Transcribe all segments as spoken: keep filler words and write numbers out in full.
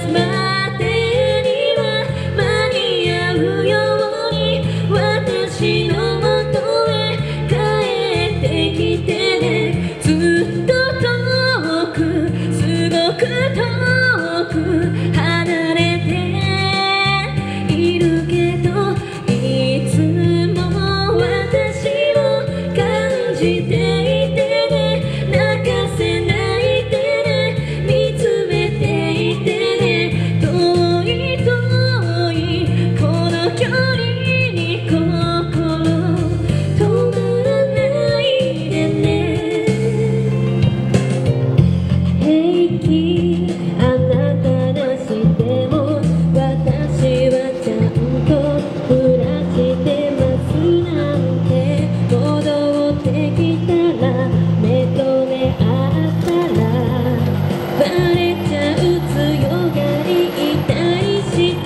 スまでには間に合うように私のもとへ帰ってきてね。ずっと遠くすごく遠く離れているけどいつも私を感じていてね。泣かせないでね、見つめていてね。遠い遠いこの距離に心止まらないでね。平気あなたなしでも私はちゃんと暮らしてますなんて。戻ってきたら目と目合ったらバレちゃう強がりいたりして。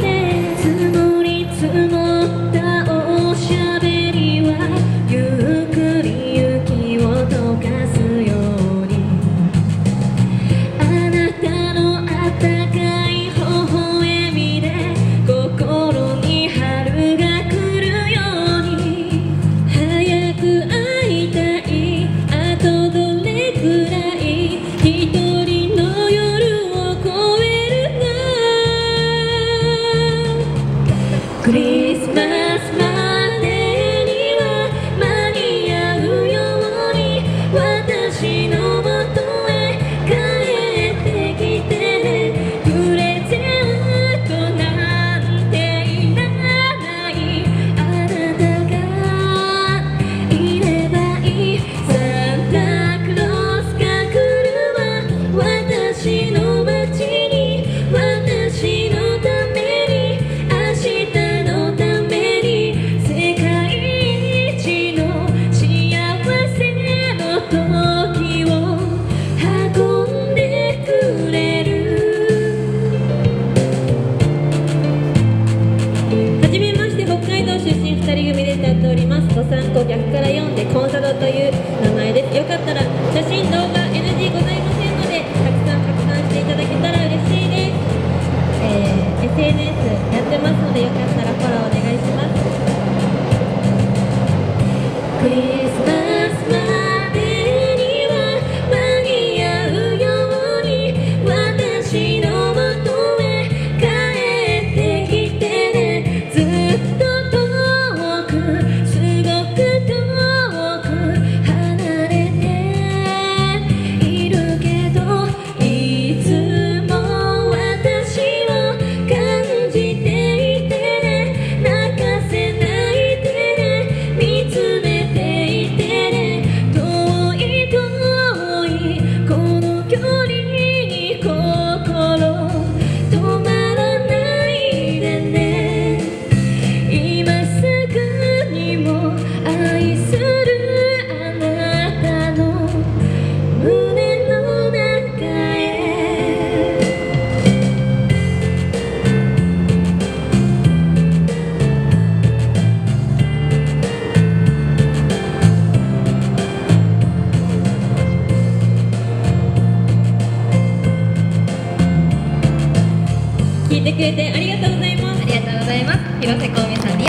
積もり積もったおしゃべりはゆっくり雪を溶かすようにあなたのあったかい微笑みで心に春が来るように。早く会いたいあとどれくらい一人の夜を越えるの。クリスマスまでには間に合うように私のもとへ帰ってきてね。プレゼントなんていらないあなたがいればいい。サンタクロースが来るわ私の街に。私のために明日のために世界一の幸せの時を運んでくれる。はじめまして、北海道出身ふたり組で歌っております。どさんこ逆から読んでコンサドという名前です。よかったら写真動画 エヌジー ございませんのでたくさん拡散していただけたら嬉しいです。えー、エスエヌエス やってますのでよかったらフォローお願いします。クリスマスまでには間に合うように私のもとへ帰ってきてね。ずっと遠くすごく遠く離れているけどいつも私を感じていてね。泣かせないでね、見つめていてね。遠い遠いこの距離に心止まらないでね。今すぐにも愛するあなたの胸の中へ。聞いてくれてありがとうございます。 ありがとうございます。広瀬香美さん、宮